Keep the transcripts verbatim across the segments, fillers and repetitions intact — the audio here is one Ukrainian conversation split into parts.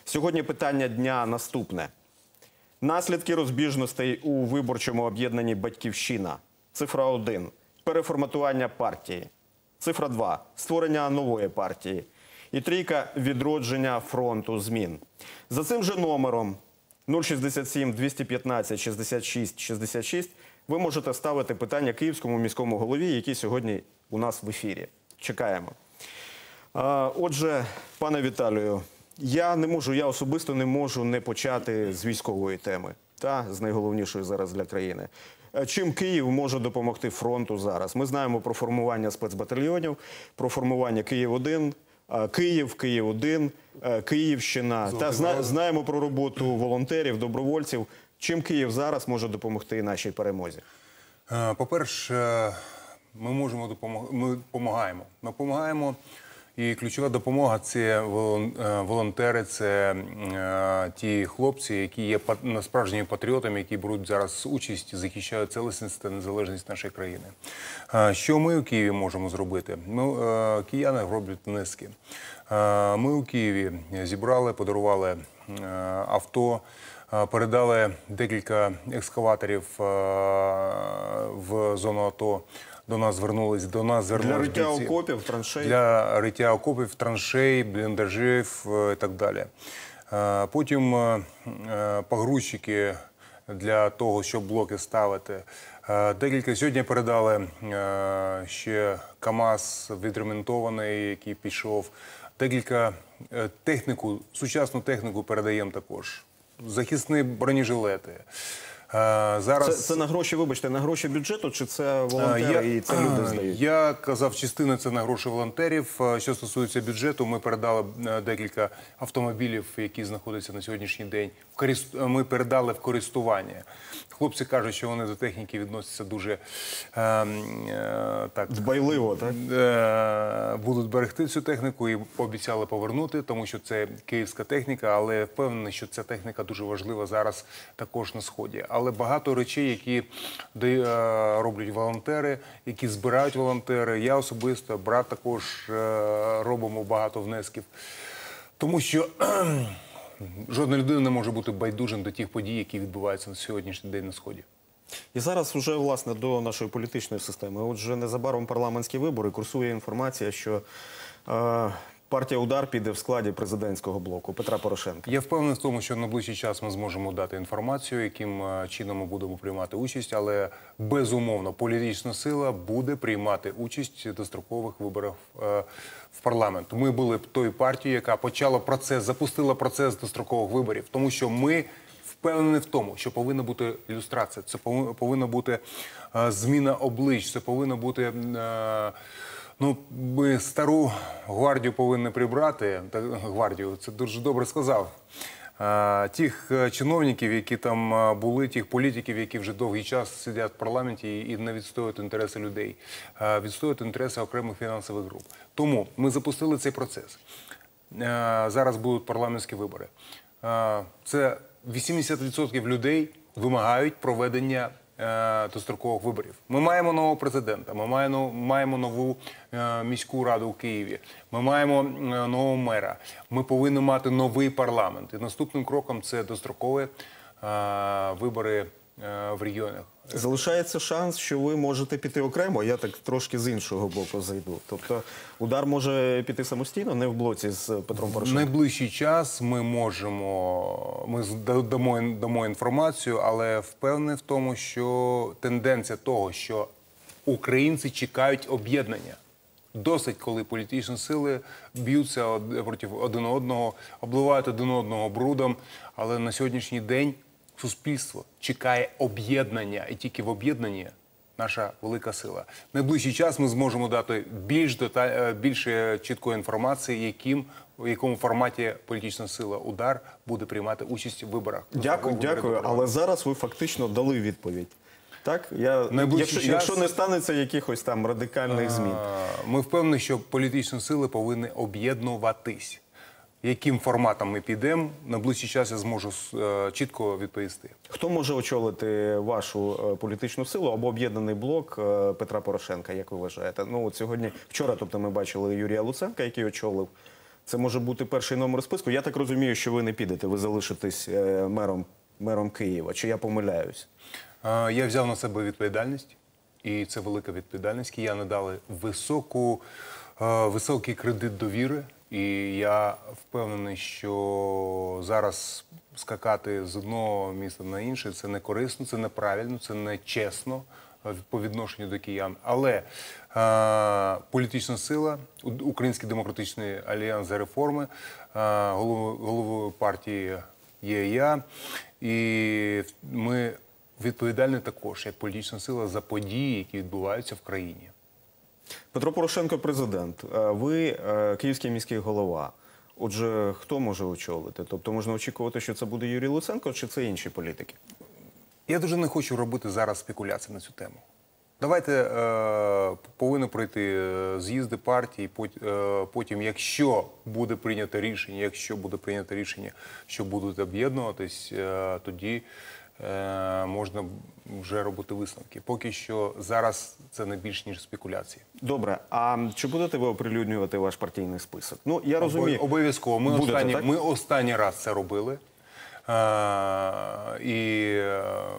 Сьогодні питання дня наступне. Наслідки розбіжностей у виборчому об'єднанні «Батьківщина». Цифра один. Переформатування партії. Цифра два. Створення нової партії. І трійка – відродження фронту змін. За цим же номером нуль шістдесят сім двісті п'ятнадцять шістдесят шість шістдесят шість ви можете ставити питання київському міському голові, який сьогодні у нас в ефірі. Чекаємо. Отже, пане Віталію, я не можу, я особисто не можу не почати з військової теми, та, з найголовнішої зараз для країни. Чим Київ може допомогти фронту зараз? Ми знаємо про формування спецбатальйонів, про формування Київ один, Київ, Київ один, Київщина. Та зна, знаємо про роботу волонтерів, добровольців. Чим Київ зараз може допомогти нашій перемозі? По-перше, ми можемо допомогти, ми допомагаємо. Ми допомагаємо. І ключова допомога – це волонтери, це ті хлопці, які є справжніми патріотами, які беруть зараз участь, захищають цілісність та незалежність нашої країни. Що ми у Києві можемо зробити? Ми, кияни роблять внески. Ми у Києві зібрали, подарували авто, передали декілька екскаваторів в зону АТО. До нас звернулись, до нас звернулись для риття окопів, траншей. Для риття окопів, траншей, бліндажів і так далі. Потім погрузчики для того, щоб блоки ставити. Декілька сьогодні передали ще КАМАЗ відремонтований, який пішов. Декілька техніку, сучасну техніку передаємо також. Захисні бронежилети. Зараз... Це, це на гроші, вибачте, на гроші бюджету, чи це волонтери я, і це люди здають? Я казав, частина це на гроші волонтерів. Що стосується бюджету, ми передали декілька автомобілів, які знаходяться на сьогоднішній день. Ми передали в користування. Хлопці кажуть, що вони до техніки відносяться дуже е, е, так, дбайливо, так? Е, будуть берегти цю техніку і пообіцяли повернути, тому що це київська техніка, але впевнений, що ця техніка дуже важлива зараз також на Сході. Але багато речей, які е, роблять волонтери, які збирають волонтери, я особисто, брат також е, робимо багато внесків. Тому що жодна людина не може бути байдужим до тих подій, які відбуваються на сьогоднішній день на Сході. І зараз вже, власне, до нашої політичної системи. Отже, незабаром парламентські вибори, курсує інформація, що е, партія «Удар» піде в складі президентського блоку Петра Порошенка. Я впевнений в тому, що на найближчий час ми зможемо дати інформацію, яким чином ми будемо приймати участь, але безумовно політична сила буде приймати участь в дострокових виборах в парламент. Ми були тою партією, яка почала процес, запустила процес дострокових виборів, тому що ми впевнені в тому, що повинна бути ілюстрація, це повинна бути зміна облич, це повинна бути... Ну, ми стару гвардію повинні прибрати, гвардію, це дуже добре сказав, тих чиновників, які там були, тих політиків, які вже довгий час сидять в парламенті і не відстоюють інтереси людей, відстоюють інтереси окремих фінансових груп. Тому ми запустили цей процес. Зараз будуть парламентські вибори. Це вісімдесят відсотків людей вимагають проведення дострокових виборів. Ми маємо нового президента, ми маємо, маємо нову е, міську раду у Києві, ми маємо е, нового мера, ми повинні мати новий парламент. І наступним кроком це дострокові е, вибори е, в регіонах. Залишається шанс, що ви можете піти окремо, я так трошки з іншого боку зайду. Тобто «Удар» може піти самостійно, не в блоці з Петром Порошенком? В найближчий час ми можемо, ми дамо, дамо інформацію, але впевнений в тому, що тенденція того, що українці чекають об'єднання. Досить, коли політичні сили б'ються проти один одного, обливають один одного брудом, але на сьогоднішній день суспільство чекає об'єднання, і тільки в об'єднанні наша велика сила. В найближчий час ми зможемо дати більш, деталь, більш чіткої інформації, яким, в якому форматі політична сила «Удар» буде приймати участь в виборах. Дякую, дякую, але зараз ви фактично дали відповідь. Так? Я, якщо, час, якщо не станеться якихось там радикальних змін. Ми впевнені, що політичні сили повинні об'єднуватись. Яким форматом ми підемо, на ближчий час я зможу е, чітко відповісти. Хто може очолити вашу е, політичну силу або об'єднаний блок е, Петра Порошенка, як ви вважаєте? Ну, от сьогодні, вчора, тобто, ми бачили Юрія Луценка, який очолив Це може бути перший номер списку. Я так розумію, що ви не підете, ви залишитесь е, мером, мером Києва. Чи я помиляюсь? Е, Я взяв на себе відповідальність, і це велика відповідальність. Кияни дали високу, е, високий кредит довіри, і я впевнений, що зараз скакати з одного міста на інше – це не корисно, це неправильно, це не чесно е, по відношенню до киян. Але е, політична сила, У- Український демократичний альянс за реформи, е, головою, головою партії є я, і ми відповідальні також, як політична сила, за події, які відбуваються в країні. Петро Порошенко президент, е, ви е, київський міський голова. Отже, хто може очолити? Тобто можна очікувати, що це буде Юрій Луценко, чи це інші політики? Я дуже не хочу робити зараз спекуляції на цю тему. Давайте е, повинні пройти е, з'їзди партії, пот- е, потім, якщо буде прийнято рішення, якщо буде прийнято рішення, що будуть об'єднуватись, е, тоді е, можна вже робити висновки. Поки що зараз це не більш ніж спекуляції. Добре, а чи будете ви оприлюднювати ваш партійний список? Ну, я розумію. Обов'язково. Ми, Будете, останні, так? ми останній раз це робили. Е, і е,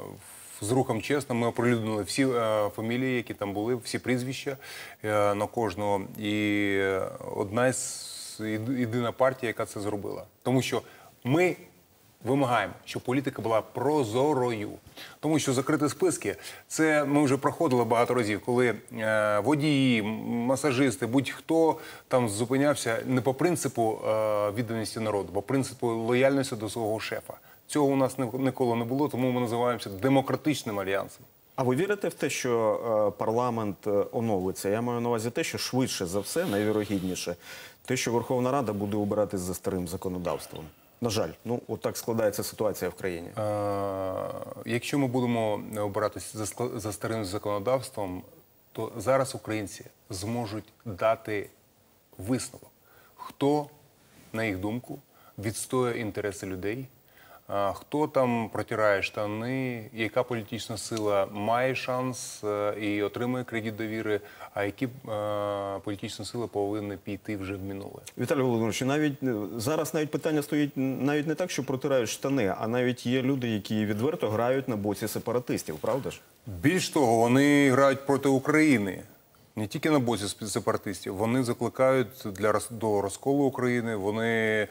з рухом чесно ми оприлюднили всі е, фамілії, які там були, всі прізвища е, на кожного. І е, одна з єди- єдина партія, яка це зробила. Тому що ми вимагаємо, щоб політика була прозорою. Тому що закриті списки, це ми вже проходили багато разів, коли е, водії, м- масажисти, будь-хто там зупинявся не по принципу е, відданості народу, по принципу лояльності до свого шефа. Цього у нас ні- ніколи не було, тому ми називаємося демократичним альянсом. А ви вірите в те, що е, парламент е, оновиться? Я маю на увазі те, що швидше за все, найвірогідніше, те, що Верховна Рада буде обиратись за старим законодавством. На жаль, ну от так складається ситуація в країні. Е, Якщо ми будемо обиратися за, скла- за старим законодавством, то зараз українці зможуть дати висновок, хто, на їх думку, відстоює інтереси людей, а хто там протирає штани, яка політична сила має шанс е, і отримує кредит довіри, а які е, політичні сили повинні піти вже в минуле. Віталій Володимирович, навіть е, зараз навіть питання стоїть навіть не так, що протирають штани, а навіть є люди, які відверто грають на боці сепаратистів, правда ж? Більш того, вони грають проти України. Не тільки на боці спе- сепаратистів, вони закликають для роз- до розколу України. Вони е,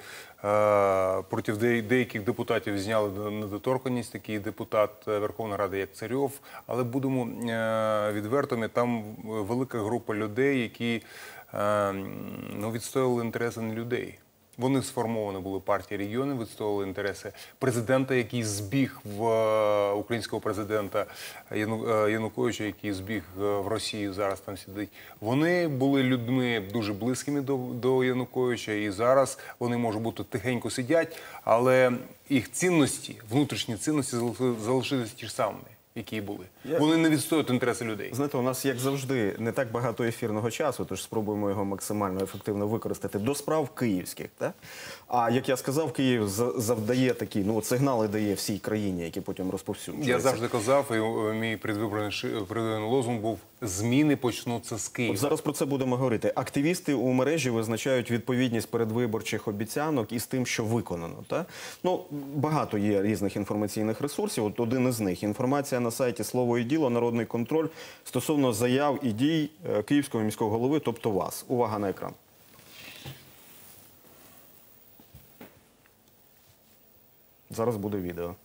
проти де- деяких депутатів зняли до- недоторканність. Такий депутат е, Верховної Ради, як Царьов. Але будемо е, відвертими. Там велика група людей, які е, ну, відстоювали інтереси не людей. Вони сформовані були партії регіонів, відстоювали інтереси президента, який збіг в е, українського президента Яну- е, Януковича, який збіг е, в Росію, зараз там сидить. Вони були людьми дуже близькими до, до Януковича, і зараз вони, може бути, тихенько сидять, але їх цінності, внутрішні цінності залиши- залишились ті ж самі, які були. Я- Вони не відстоюють інтереси людей. Знаєте, у нас, як завжди, не так багато ефірного часу, тож спробуємо його максимально ефективно використати до справ київських. Так? А як я сказав, Київ за- завдає такі, ну от сигнали дає всій країні, які потім розповсюджуються. Я завжди казав, і е, мій предвиборний ши- предвиборний лозунг був «Зміни почнуться з Києва». От зараз про це будемо говорити. Активісти у мережі визначають відповідність передвиборчих обіцянок із тим, що виконано. Та? Ну, багато є різних інформаційних ресурсів. От один із них – інформація на сайті «Слово і діло», «Народний контроль» стосовно заяв і дій е, Київського міського голови, тобто вас. Увага на екран. Зараз буде відео.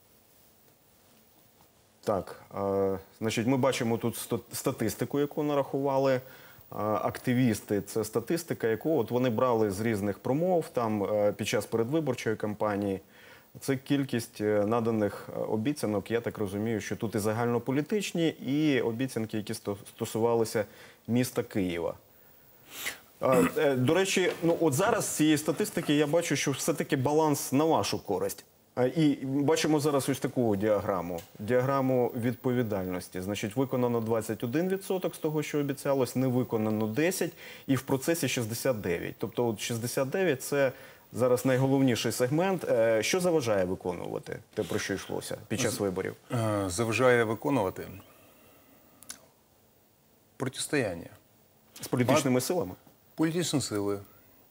Так, е, значить, ми бачимо тут сто- статистику, яку нарахували е, активісти. Це статистика, яку от вони брали з різних промов там е, під час передвиборчої кампанії. Це кількість е, наданих е, обіцянок. Я так розумію, що тут і загальнополітичні, і обіцянки, які сто- стосувалися міста Києва. Е, е, До речі, ну от зараз з цієї статистики я бачу, що все-таки баланс на вашу користь. Е, І бачимо зараз ось таку діаграму. Діаграму відповідальності. Значить, виконано двадцять один відсоток з того, що обіцялось, не виконано десять, і в процесі шістдесят дев'ять. Тобто от шістдесят дев'ять – це зараз найголовніший сегмент. Е, Що заважає виконувати те, про що йшлося під час виборів? Е, Заважає виконувати протистояння. З політичними силами? Політичні сили,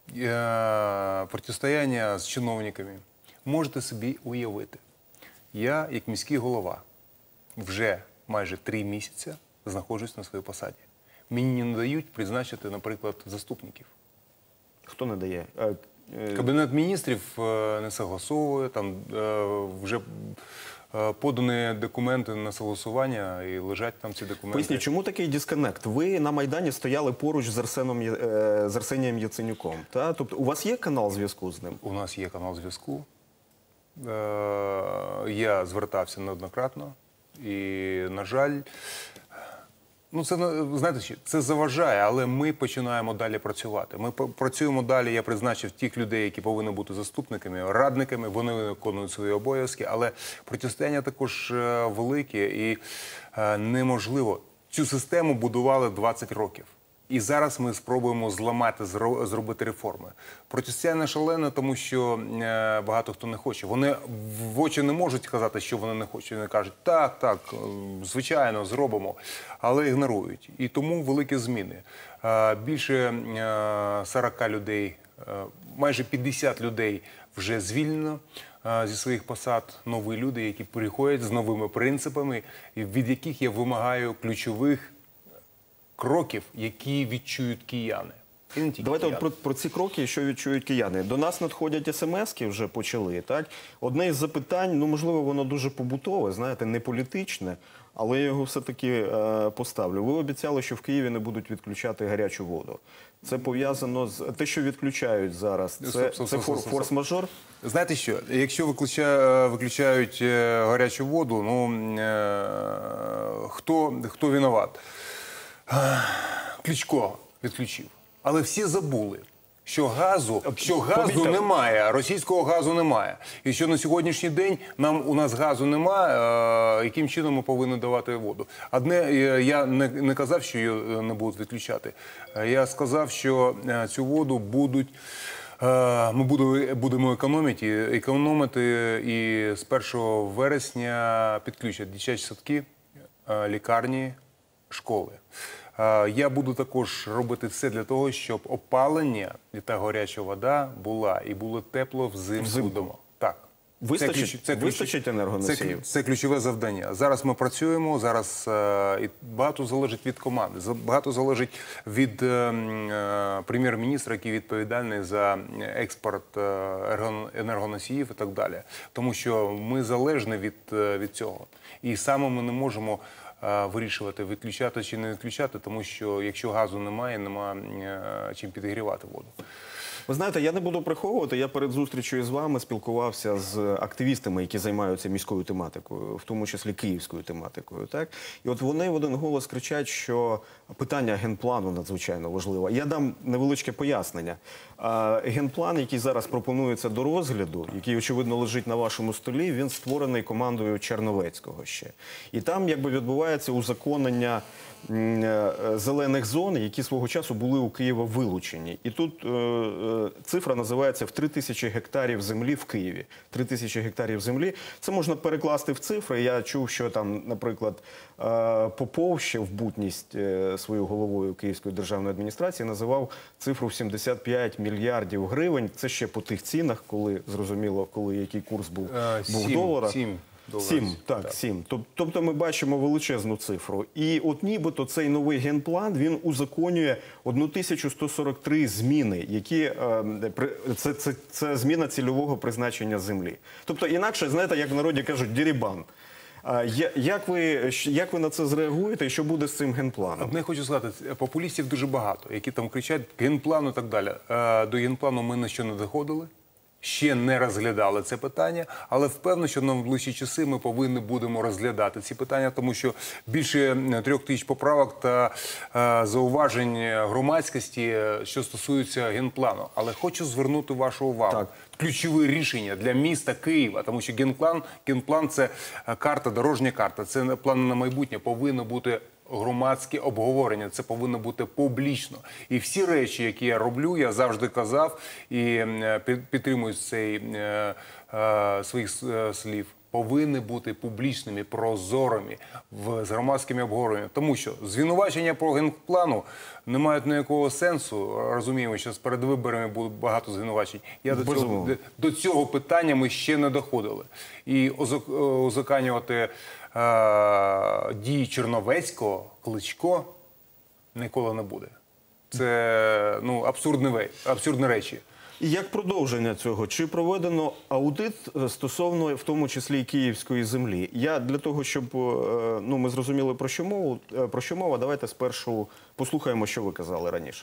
е, протистояння з чиновниками. Можете собі уявити, я, як міський голова, вже майже три місяці знаходжусь на своїй посаді. Мені не дають призначити, наприклад, заступників. Хто не дає? Е, е, Кабінет міністрів е, не согласовує, там е, вже е, подані документи на согласування і лежать там ці документи. Поясніть, чому такий дисконект? Ви на Майдані стояли поруч з, Арсеном, Є- е, з Арсенієм Яценюком. Та? Тобто у вас є канал зв'язку з ним? У нас є канал зв'язку. Е, я звертався неоднократно. І, на жаль, ну це, знаєте, що, це заважає, але ми починаємо далі працювати. Ми п- працюємо далі, я призначив тих людей, які повинні бути заступниками, радниками, вони виконують свої обов'язки, але протистояння також е, велике і е, неможливо. Цю систему будували двадцять років. І зараз ми спробуємо зламати, зро- зробити реформи. Протистояння шалене, тому що е, багато хто не хоче. Вони в очі не можуть сказати, що вони не хочуть. Вони кажуть, так, так, е, звичайно, зробимо, але ігнорують. І тому великі зміни. Е, більше е, сорок людей, е, майже п'ятдесят людей вже звільнено е, зі своїх посад. Нові люди, які приходять з новими принципами, і від яких я вимагаю ключових кроків, які відчують кияни. І не тільки Давайте от кияни. про, про ці кроки, що відчують кияни. До нас надходять смски, вже почали. Так? Одне із запитань, ну можливо, воно дуже побутове, знаєте, не політичне, але я його все-таки е, поставлю. Ви обіцяли, що в Києві не будуть відключати гарячу воду. Це пов'язано з те, що відключають зараз. Це, Стоп, стоп, це стоп, фор- стоп, стоп. форс-мажор. Знаєте що, якщо виключа- виключають е, гарячу воду, ну, е, хто, хто винуват? Кличко відключив. Але всі забули, що газу, що газу Помітьте. немає, російського газу немає. І що на сьогоднішній день нам, у нас газу немає, е, яким чином ми повинні давати воду. Одне, е, я не, не казав, що її е, не будуть відключати. Е, Я сказав, що е, цю воду будуть Е, Ми будемо, будемо економити, економити і з першого вересня підключать дитячі садки, е, лікарні, школи. Е, Я буду також робити все для того, щоб опалення і та гаряча вода була і було тепло взимку Взимку. вдома. Так. Вистачить- ключ- вистачить це, енергоносіїв? ключ- це ключове завдання. Зараз ми працюємо, зараз е, і багато залежить від команди, за- багато залежить від е, м, е, прем'єр-міністра, який відповідальний за експорт е, ерго- енергоносіїв і так далі. Тому що ми залежні від, е, від цього. І саме ми не можемо е, вирішувати, відключати чи не відключати, тому що якщо газу немає, немає е, чим підігрівати воду. Ви знаєте, я не буду приховувати, я перед зустрічю з вами спілкувався з активістами, які займаються міською тематикою, в тому числі київською тематикою. Так? І от вони в один голос кричать, що питання генплану надзвичайно важливе. Я дам невеличке пояснення. А, Генплан, який зараз пропонується до розгляду, який, очевидно, лежить на вашому столі, він створений командою Черновецького ще. І там якби відбувається узаконення м, е, зелених зон, які свого часу були у Києва вилучені. І тут е, е, цифра називається в три тисячі гектарів землі в Києві. три тисячі гектарів землі. Це можна перекласти в цифри. Я чув, що там, наприклад, е, Попов ще в бутність е, своєю головою Київської державної адміністрації називав цифру в сімдесят п'ять мільярдів гривень. Це ще по тих цінах, коли, зрозуміло, коли який курс був, Е, був сім, долара. сім. доларів. Сім, так, Так. сім. Тоб- Тобто ми бачимо величезну цифру. І от нібито цей новий генплан, він узаконює тисячу сто сорок три зміни, які, е, при- це, це, це зміна цільового призначення землі. Тобто інакше, знаєте, як в народі кажуть, дірібан. А я- Як ви, щ- як ви на це зреагуєте і що буде з цим генпланом? Одне хочу сказати, популістів дуже багато, які там кричать генплан і так далі. Е, До генплану ми на що не доходили, ще не розглядали це питання, але впевнено, що на найближчі часи ми повинні будемо розглядати ці питання, тому що більше трьох тисяч поправок та е, зауважень громадськості, е, що стосуються генплану. Але хочу звернути вашу увагу. Так. Ключове рішення для міста Києва, тому що генплан, генплан – це е, карта, дорожня карта, це план на майбутнє, повинно бути громадське обговорення. Це повинно бути публічно. І всі речі, які я роблю, я завжди казав і е, під- підтримуюсь цей е, е, своїх е, слів, повинні бути публічними, прозорими, в, з громадськими обговореннями. Тому що звинувачення про генплану не мають ніякого сенсу. Розуміємо, що перед виборами буде багато звинувачень. Я до цього, Безумовно. до цього питання ми ще не доходили. І озак- узаконювати е, дії Черновецького, Кличко ніколи не буде. Це ну, абсурдні, ве- абсурдні речі. І як продовження цього, чи проведено аудит е, стосовно, в тому числі, і київської землі? Я для того, щоб е, ну, ми зрозуміли, про що мову, е, про що мова, давайте спершу послухаємо, що ви казали раніше.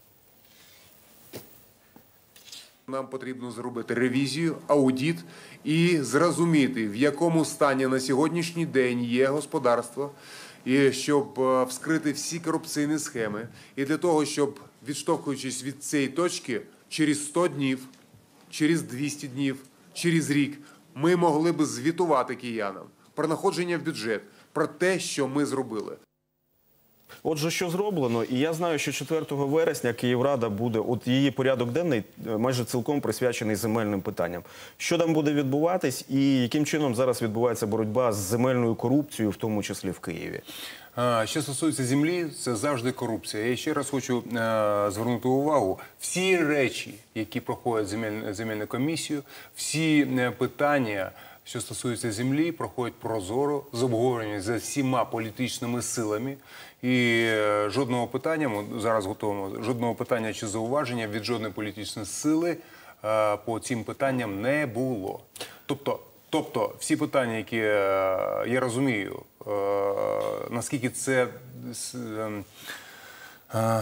Нам потрібно зробити ревізію, аудит і зрозуміти, в якому стані на сьогоднішній день є господарство, і щоб е, вскрити всі корупційні схеми. І для того, щоб, відштовхуючись від цієї точки, через сто днів, через двісті днів, через рік ми могли би звітувати киянам про находження в бюджет, про те, що ми зробили. Отже, що зроблено? І я знаю, що четвертого вересня Київрада буде, от її порядок денний е, майже цілком присвячений земельним питанням. Що там буде відбуватись і яким чином зараз відбувається боротьба з земельною корупцією, в тому числі в Києві? А, Що стосується землі, це завжди корупція. Я ще раз хочу е, звернути увагу. Всі речі, які проходять земель, земельну комісію, всі е, питання, що стосуються землі, проходять прозоро, з обговоренням за всіма політичними силами. І е, жодного питання, ми зараз готуємо, жодного питання чи зауваження від жодної політичної сили е, по цим питанням не було. Тобто, Тобто всі питання, які е, я розумію, е, наскільки це е, е,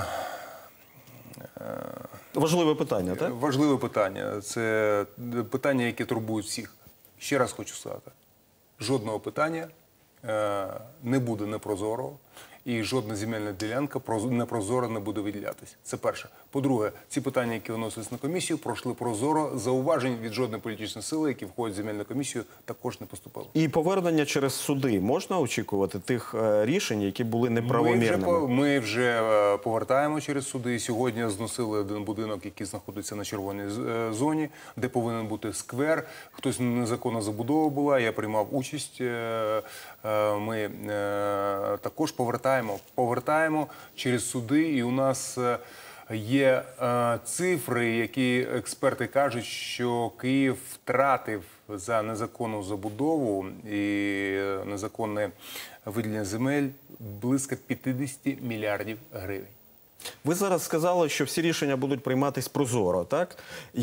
Важливе питання, так? важливе питання, це питання, яке турбують всіх. Ще раз хочу сказати, жодного питання е, не буде непрозорого, і жодна земельна ділянка проз- непрозоро не буде виділятися. Це перше. По-друге, ці питання, які виносились на комісію, пройшли прозоро. Зауважень від жодної політичної сили, які входять в земельну комісію, також не поступило. І повернення через суди можна очікувати тих е, рішень, які були Ми вже, неправомірними? по- ми вже е, повертаємо через суди. Сьогодні зносили один будинок, який знаходиться на червоній з- е, зоні, де повинен бути сквер. Хтось незаконна забудова була, я приймав участь. Е, е, Ми е, також повертаємо, повертаємо через суди, і у нас е, є е, цифри, які експерти кажуть, що Київ втратив за незаконну забудову і незаконне виділення земель близько п'ятдесят мільярдів гривень. Ви зараз сказали, що всі рішення будуть прийматись прозоро, так?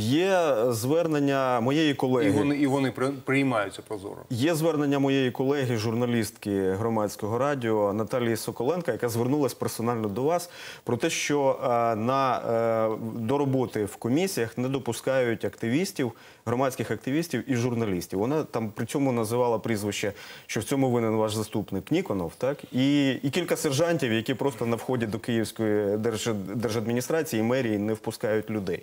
Є звернення моєї колеги. І вони, і вони при- приймаються прозоро. Є звернення моєї колеги, журналістки громадського радіо Наталії Соколенко, яка звернулася персонально до вас про те, що е, на, е, до роботи в комісіях не допускають активістів, громадських активістів і журналістів. Вона там при цьому називала прізвище, що в цьому винен ваш заступник Ніконов, так? І, і кілька сержантів, які просто на вході до Київської держ- держадміністрації і мерії не впускають людей.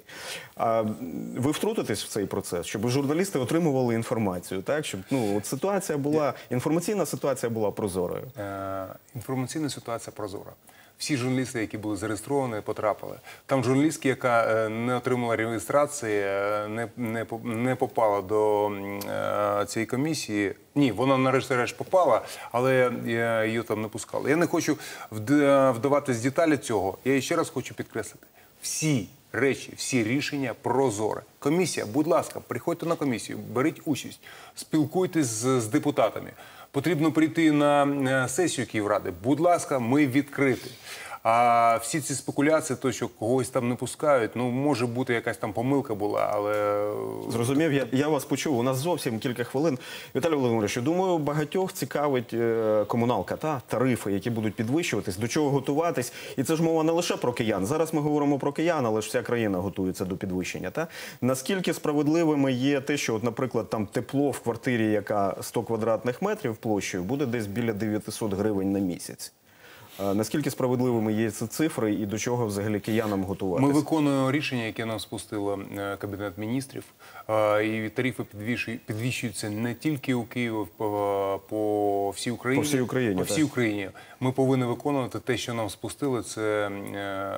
А ви втрутитесь в цей процес, щоб журналісти отримували інформацію, так? Щоб ну, от ситуація була, інформаційна ситуація була прозорою. Е, Інформаційна ситуація прозора. Всі журналісти, які були зареєстровані, потрапили. Там журналістка, яка е, не отримала реєстрації, е, не, не, по- не попала до м, е, цієї комісії. Ні, вона нарешті-решт попала, але е, її там не пускали. Я не хочу вд- вдаватись в деталі цього. Я ще раз хочу підкреслити. Всі речі, всі рішення прозоре. Комісія, будь ласка, приходьте на комісію, беріть участь, спілкуйтесь з, з депутатами. Потрібно прийти на е, сесію Київради. Будь ласка, ми відкриті. А всі ці спекуляції, то, що когось там не пускають, ну, може бути, якась там помилка була, але... Зрозумів, я, я вас почув. У нас зовсім кілька хвилин. Віталій Володимирович, я думаю, багатьох цікавить е, комуналка, та тарифи, які будуть підвищуватись, до чого готуватись. І це ж мова не лише про киян. Зараз ми говоримо про киян, але ж вся країна готується до підвищення. Та? Наскільки справедливими є те, що, от, наприклад, там тепло в квартирі, яка сто квадратних метрів площею, буде десь біля дев'ятсот гривень на місяць. Е, Наскільки справедливими є ці цифри і до чого взагалі киянам готуватися? Ми виконуємо рішення, яке нам спустило е, Кабінет міністрів. Е, І тарифи підвищують- підвищуються не тільки у Києві, по, по всій Україні. По всій Україні, По всій так. Україні. Ми повинні виконувати те, що нам спустили. Це, е,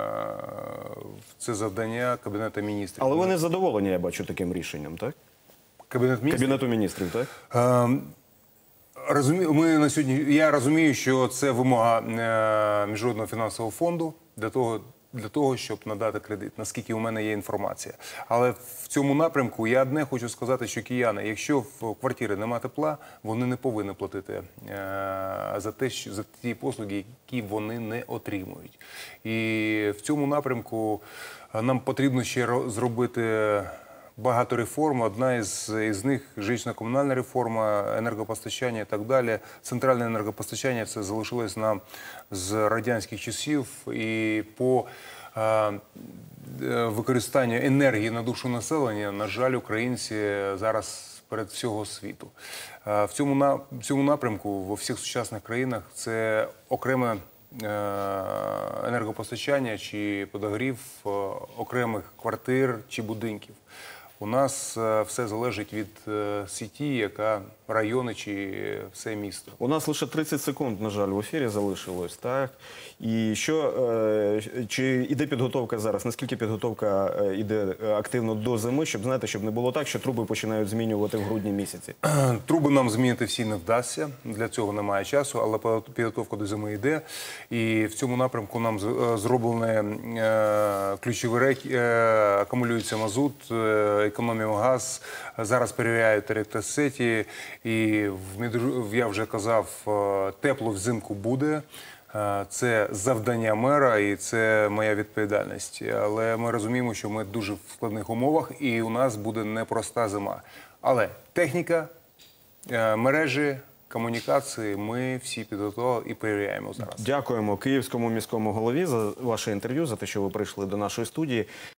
це завдання Кабінету міністрів. Але ви не задоволені, я бачу, таким рішенням, так? Кабінет міністрів. Кабінету міністрів, так? Ем, Розумію, ми на сьогодні. Я розумію, що це вимога е, міжнародного фінансового фонду для того, для того, щоб надати кредит. Наскільки у мене є інформація, але в цьому напрямку я одне хочу сказати, що кияни, якщо в квартирі немає тепла, вони не повинні платити е, за те, що за ті послуги, які вони не отримують. І в цьому напрямку нам потрібно ще ро- зробити. Багато реформ. Одна із, із них – жилищно-комунальна реформа, енергопостачання і так далі. Центральне енергопостачання – це залишилось нам з радянських часів. І по е, використанню енергії на душу населення, на жаль, українці зараз перед всього світу. Е, в цьому, на, в цьому напрямку во всіх сучасних країнах це окреме енергопостачання чи подогрів е, окремих квартир чи будинків. У нас е, все залежить від е, сіті, яка райони чи все місто. У нас лише тридцять секунд, на жаль, в ефірі залишилось, так? І що, е, чи іде підготовка зараз? Наскільки підготовка е, іде активно до зими, щоб, знаєте, щоб не було так, що труби починають змінювати в грудні місяці? Труби нам змінити всі не вдасться, для цього немає часу, але підготовка до зими йде. І в цьому напрямку нам з- е, зроблені е, ключові речі, е, акумулюється мазут, е, економіємо газ, зараз перевіряють електросеті. І в Мідру- я вже казав, е, тепло взимку буде. Е, Це завдання мера і це моя відповідальність. Але ми розуміємо, що ми дуже в складних умовах і у нас буде непроста зима. Але техніка, е, мережі, комунікації ми всі підготували і перевіряємо зараз. Дякуємо київському міському голові за ваше інтерв'ю, за те, що ви прийшли до нашої студії.